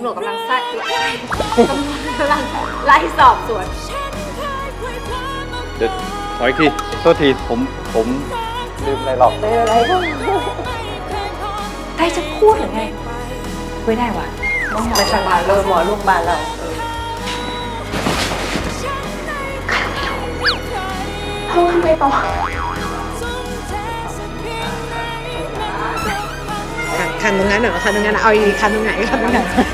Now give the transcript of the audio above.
ำรวจกำลังไล่สอบสวนเดี๋ยวขออีกทีโทษทีผมลืมอะไรหรอกเป็นอะไรก็ได้จะพูดหรือไงไม่ได้วะไปทางบ้านเลยหมอโรงพยาบาลเราทำไมต่อคันตรงนั้นเหรอคันตรงนั้นเอาอีกคันตรงไหนคันตรงไหน